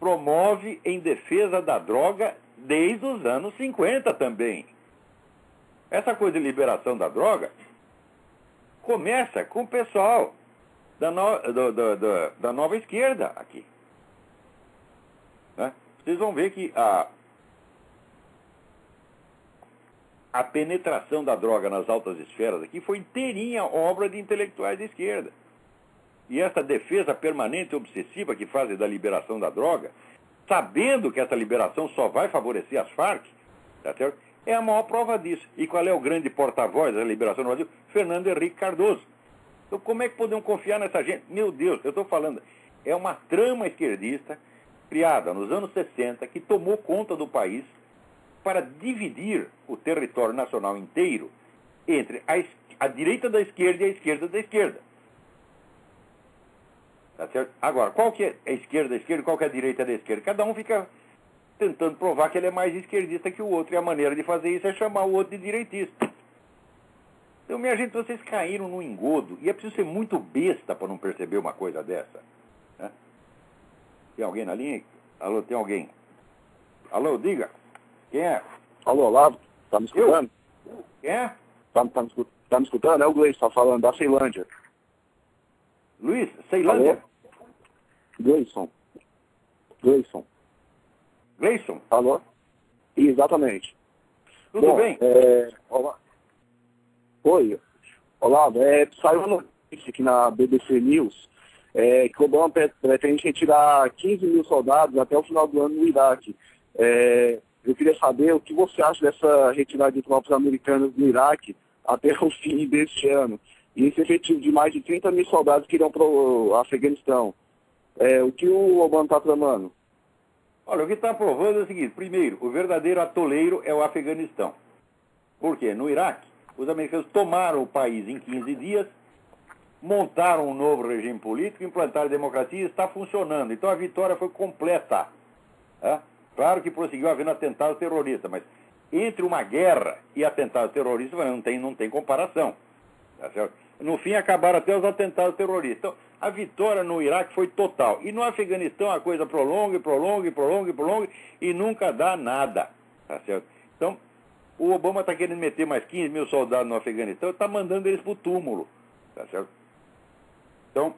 promove em defesa da droga desde os anos 50 também. Essa coisa de liberação da droga começa com o pessoal da nova esquerda aqui. Né? Vocês vão ver que a penetração da droga nas altas esferas aqui foi inteirinha obra de intelectuais de esquerda. E essa defesa permanente e obsessiva que fazem da liberação da droga, sabendo que essa liberação só vai favorecer as Farc, tá certo? É a maior prova disso. E qual é o grande porta-voz da liberação no Brasil? Fernando Henrique Cardoso. Então como é que podemos confiar nessa gente? Meu Deus, eu estou falando, é uma trama esquerdista criada nos anos 60 que tomou conta do país para dividir o território nacional inteiro entre a direita da esquerda e a esquerda da esquerda. Tá certo? Agora, qual que é a esquerda da esquerda e qual que é a direita da esquerda? Cada um fica tentando provar que ele é mais esquerdista que o outro, e a maneira de fazer isso é chamar o outro de direitista. Então, minha gente, vocês caíram no engodo, e é preciso ser muito besta para não perceber uma coisa dessa. Né? Tem alguém na linha? Alô, tem alguém? Alô, diga. Quem é? Alô, Olavo, tá me escutando? Quem é? Tá me escutando? É o Gleison, tá falando, da Ceilândia. Luiz, Ceilândia? Alô? Gleison. Gleison? Alô? Exatamente. Tudo bem? Olá. Oi, Olavo, saiu uma notícia aqui na BBC News que o Obama pretende retirar 15 mil soldados até o final do ano no Iraque. Eu queria saber o que você acha dessa retirada de tropas americanas no Iraque até o fim deste ano. E esse efetivo de mais de 30 mil soldados que irão para o Afeganistão. O que o Obama está tramando? Olha, o que está provando é o seguinte. Primeiro, o verdadeiro atoleiro é o Afeganistão. Por quê? No Iraque, os americanos tomaram o país em 15 dias, montaram um novo regime político, implantaram a democracia e está funcionando. Então a vitória foi completa. Claro que prosseguiu havendo atentados terroristas, mas entre uma guerra e atentados terroristas não tem comparação. Tá certo? No fim acabaram até os atentados terroristas. Então a vitória no Iraque foi total. E no Afeganistão a coisa prolonga e nunca dá nada. Tá certo? Então o Obama está querendo meter mais 15 mil soldados no Afeganistão e está mandando eles para o túmulo. Tá certo? Então,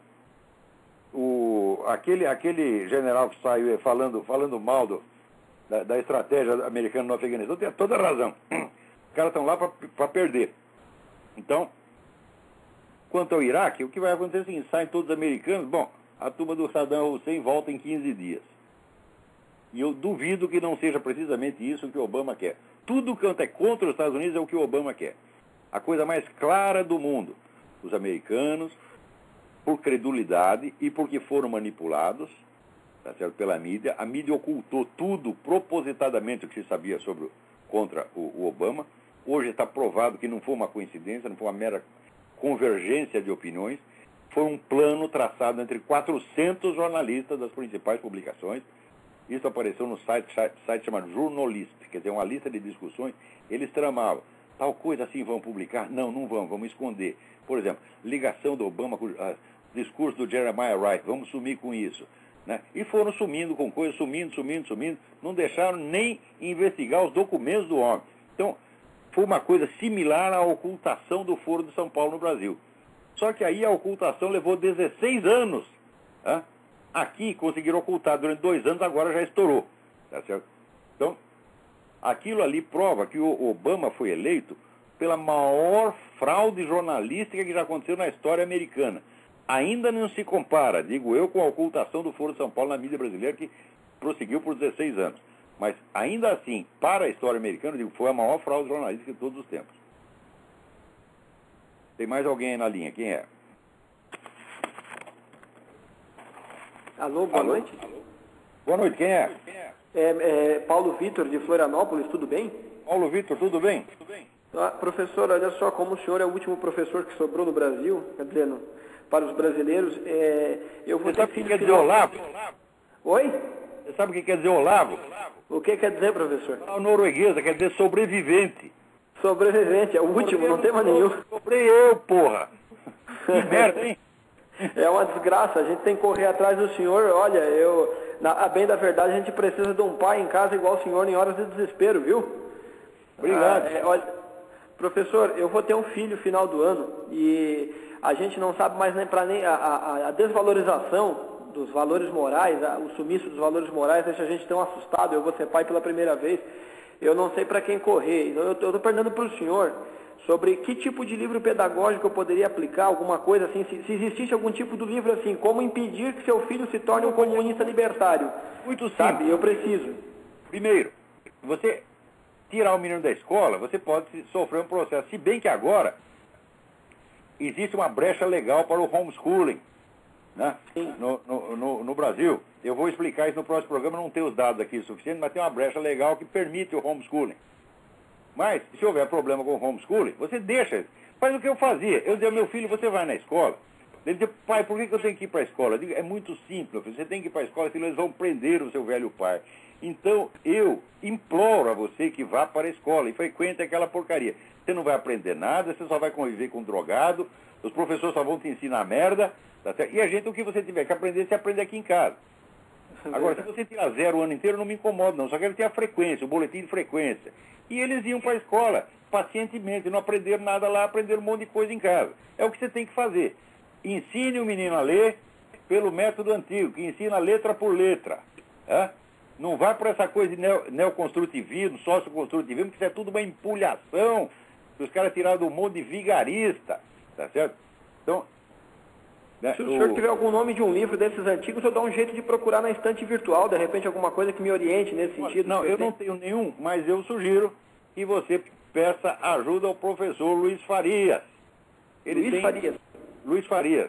aquele general que saiu falando mal da estratégia americana no Afeganistão tem toda a razão. Os caras estão lá para perder. Então, quanto ao Iraque, o que vai acontecer é o seguinte: saem todos os americanos, a turma do Saddam Hussein volta em 15 dias. E eu duvido que não seja precisamente isso que o Obama quer. Tudo quanto é contra os Estados Unidos é o que o Obama quer. A coisa mais clara do mundo. Os americanos, por credulidade e porque foram manipulados, tá certo, pela mídia, a mídia ocultou tudo propositadamente o que se sabia contra o Obama. Hoje está provado que não foi uma coincidência, não foi uma mera convergência de opiniões. Foi um plano traçado entre 400 jornalistas das principais publicações. Isso apareceu no site chamado Journalist, quer dizer, uma lista de discussões. Eles tramavam, tal coisa assim vão publicar? Não vamos esconder. Por exemplo, ligação do Obama com o discurso do Jeremiah Wright, vamos sumir com isso. Né? E foram sumindo com coisas, sumindo, não deixaram nem investigar os documentos do homem. Então, foi uma coisa similar à ocultação do Foro de São Paulo no Brasil. Só que aí a ocultação levou 16 anos. Aqui conseguiram ocultar durante 2 anos, agora já estourou. Tá certo? Então, aquilo ali prova que o Obama foi eleito pela maior fraude jornalística que já aconteceu na história americana. Ainda não se compara, digo eu, com a ocultação do Foro de São Paulo na mídia brasileira, que prosseguiu por 16 anos. Mas, ainda assim, para a história americana, digo, foi a maior fraude jornalística de todos os tempos. Tem mais alguém aí na linha? Quem é? Alô, boa noite. Boa noite, quem é? Paulo Vitor, de Florianópolis, tudo bem? Paulo Vitor, tudo bem? Professor, olha só, como o senhor é o último professor que sobrou no Brasil, quer dizer, para os brasileiros, eu vou Você sabe o que quer dizer Olavo? Oi? Você sabe o que quer dizer Olavo? O que quer dizer, professor? A norueguesa quer dizer sobrevivente. Sobrevivente, é o último, não tem mais nenhum. Sobrei eu, porra. Que merda, hein? É uma desgraça, a gente tem que correr atrás do senhor. Olha, A bem da verdade, a gente precisa de um pai em casa igual o senhor em horas de desespero, viu? Obrigado. Olha, professor, eu vou ter um filho final do ano e a gente não sabe mais nem para nem a desvalorização dos valores morais, o sumiço dos valores morais deixa a gente tão assustado. Eu vou ser pai pela primeira vez, eu não sei para quem correr. Então eu estou perguntando para o senhor sobre que tipo de livro pedagógico eu poderia aplicar, alguma coisa assim, se existisse algum tipo de livro assim, como impedir que seu filho se torne um comunista libertário. Muito simples. Sabe, eu preciso. Primeiro, você tirar o menino da escola, você pode sofrer um processo. Se bem que agora existe uma brecha legal para o homeschooling, né? No Brasil. Eu vou explicar isso no próximo programa, não tenho os dados aqui suficientes, mas tem uma brecha legal que permite o homeschooling. Mas, se houver problema com o homeschooling, você deixa. Faz o que eu fazia. Eu dizia, meu filho, você vai na escola. Ele dizia, pai, por que eu tenho que ir para a escola? Eu digo, é muito simples, você tem que ir para a escola, senão eles vão prender o seu velho pai. Então, eu imploro a você que vá para a escola e frequente aquela porcaria. Você não vai aprender nada, você só vai conviver com um drogado, os professores só vão te ensinar merda, tá certo? E a gente, o que você tiver que aprender, você aprende aqui em casa. Agora, se você tirar 0 o ano inteiro, não me incomoda, não. Só quero ter a frequência, o boletim de frequência. E eles iam para a escola, pacientemente, não aprenderam nada lá, aprenderam um monte de coisa em casa. É o que você tem que fazer. Ensine o menino a ler pelo método antigo, que ensina letra por letra. Tá? Não vai por essa coisa de neoconstrutivismo, socioconstrutivismo, que isso é tudo uma empulhação que os caras tiraram do mundo de vigarista. Tá certo? Então, se o senhor tiver algum nome de um livro desses antigos, eu dou um jeito de procurar na estante virtual, de repente alguma coisa que me oriente nesse sentido. Não, eu não tenho nenhum, mas eu sugiro que você peça ajuda ao professor Luiz Farias. Luiz Farias,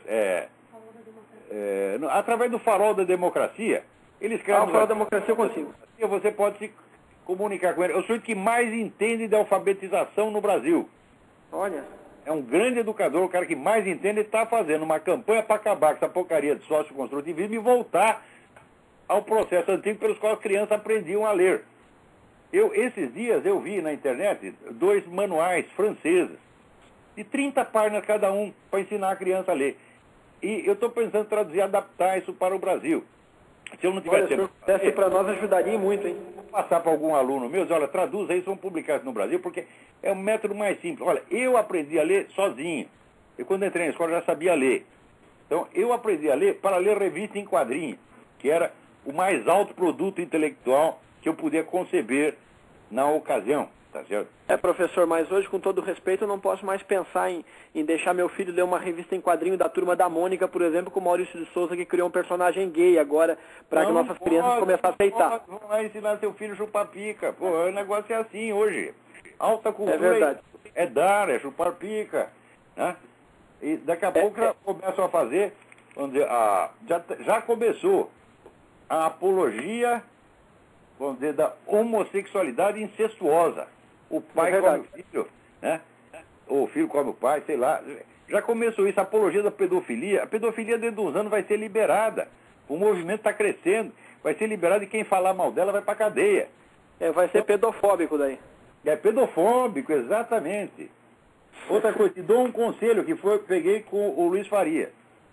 através do Farol da Democracia, ele escreve... o Farol da Democracia eu consigo. Você pode se comunicar com ele. É o sujeito que mais entende de alfabetização no Brasil. Olha... É um grande educador, o cara que mais entende, está fazendo uma campanha para acabar com essa porcaria de socioconstrutivismo e voltar ao processo antigo pelos quais as crianças aprendiam a ler. Esses dias eu vi na internet 2 manuais franceses, de 30 páginas cada um, para ensinar a criança a ler. E eu estou pensando em traduzir, adaptar isso para o Brasil. Se eu não tiver tempo... Se para nós ajudaria muito, hein? Vou passar para algum aluno meu, olha, traduza isso, vamos publicar isso no Brasil, porque é um método mais simples. Olha, eu aprendi a ler sozinho. Eu, quando entrei na escola, já sabia ler. Então, eu aprendi a ler para ler revista em quadrinhos, que era o mais alto produto intelectual que eu podia conceber na ocasião. Tá certo? Professor, mas hoje, com todo respeito, eu não posso mais pensar em deixar meu filho ler uma revista em quadrinho da Turma da Mônica, por exemplo, com o Maurício de Souza, que criou um personagem gay agora, para que nossas crianças comecem a aceitar. Não vai ensinar seu filho a chupar pica. Pô, o negócio é assim hoje. Alta cultura é verdade. É dar, é chupar pica. Né? E daqui a pouco já começam a fazer, vamos dizer, já começou a apologia, vamos dizer, da homossexualidade incestuosa. O pai come o filho, né? O filho come o pai, sei lá. Já começou isso, a apologia da pedofilia. A pedofilia dentro de uns anos vai ser liberada. O movimento está crescendo. Vai ser liberado e quem falar mal dela vai para a cadeia. Vai ser pedofóbico daí. É pedofóbico, exatamente. Outra coisa, te dou um conselho que peguei com o Luiz Faria.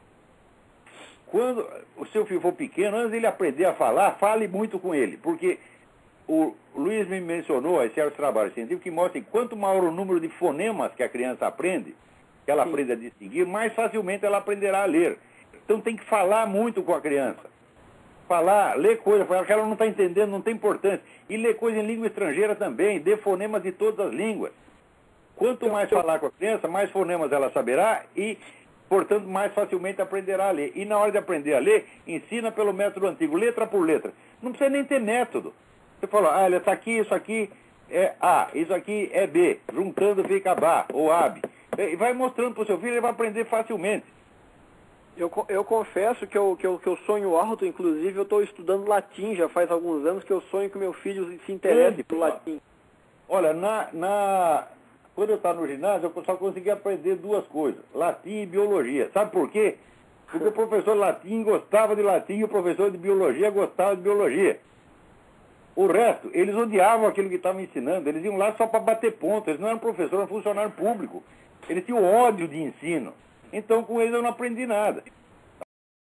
Quando o seu filho for pequeno, antes dele aprender a falar, fale muito com ele. Porque o Luiz me mencionou certos trabalhos científicos que mostram que quanto maior o número de fonemas que a criança aprende, que ela aprende a distinguir, mais facilmente ela aprenderá a ler. Então tem que falar muito com a criança. Falar, ler coisa, porque ela não está entendendo, não tem importância. E ler coisa em língua estrangeira também, dê fonemas de todas as línguas. Quanto mais falar com a criança, mais fonemas ela saberá e, portanto, mais facilmente aprenderá a ler. E na hora de aprender a ler, ensina pelo método antigo, letra por letra. Não precisa nem ter método. Você fala, olha, isso aqui é A, isso aqui é B. Juntando fica Bá ou AB. E vai mostrando para o seu filho, ele vai aprender facilmente. Eu confesso que eu sonho alto, inclusive eu estou estudando latim já faz alguns anos, que eu sonho que meu filho se interesse por latim. Olha, quando eu estava no ginásio, eu só conseguia aprender 2 coisas, latim e biologia. Sabe por quê? Porque o professor de latim gostava de latim e o professor de biologia gostava de biologia. O resto, eles odiavam aquilo que estavam ensinando, eles iam lá só para bater ponto, eles não eram professor, eram funcionário público. Eles tinham ódio de ensino. Então, com eles eu não aprendi nada.